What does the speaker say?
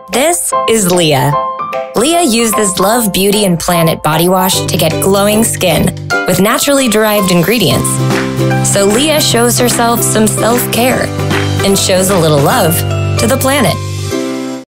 This is Leah. Leah uses Love Beauty and Planet body wash to get glowing skin with naturally derived ingredients. So Leah shows herself some self-care and shows a little love to the planet.